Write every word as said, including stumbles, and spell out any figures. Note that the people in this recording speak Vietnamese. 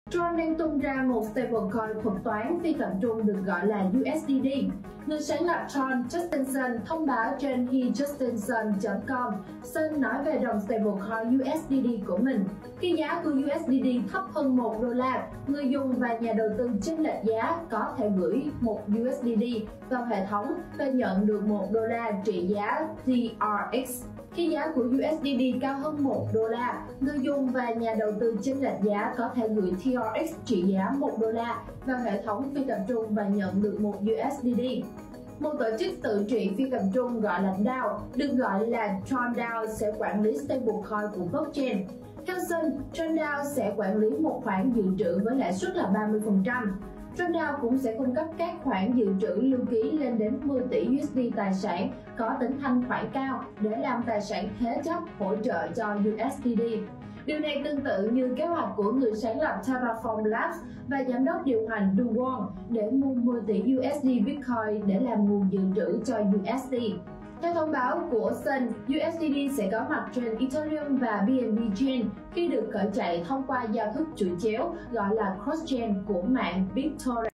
Tron đang tung ra một stablecoin thuật toán phi tập trung được gọi là u ét đê đê. Người sáng lập Tron, Justin Sun, thông báo trên he justin sun chấm com. Sun nói về đồng stablecoin u ét đê đê của mình. Khi giá của u ét đê đê thấp hơn một đô la, người dùng và nhà đầu tư chênh lệch giá có thể gửi một u ét đê đê vào hệ thống và nhận được một đô la trị giá tê rờ ích. Khi giá của u ét đê đê cao hơn một đô la, người dùng và nhà đầu tư chênh lệch giá có thể gửi tê rờ ích trị giá một đô la vào hệ thống phi tập trung và nhận được một u ét đê đê. Một tổ chức tự trị phi tập trung gọi là đao, được gọi là Tron đao sẽ quản lý stablecoin của blockchain. Theo Sun, Tron đao sẽ quản lý một khoản dự trữ với lãi suất là ba mươi phần trăm. Tron đao cũng sẽ cung cấp các khoản dự trữ lưu ký lên đến mười tỷ u ét đê tài sản có tính thanh khoản cao để làm tài sản thế chấp hỗ trợ cho u ét đê đê. Điều này tương tự như kế hoạch của người sáng lập Terraform Labs và giám đốc điều hành Do Kwon để mua mười tỷ u ét đê Bitcoin để làm nguồn dự trữ cho u ét đê. Theo thông báo của Sun, u ét đê đê sẽ có mặt trên Ethereum và bê en bê Chain khi được khởi chạy thông qua giao thức chuỗi chéo gọi là cross-chain của mạng BitTorrent.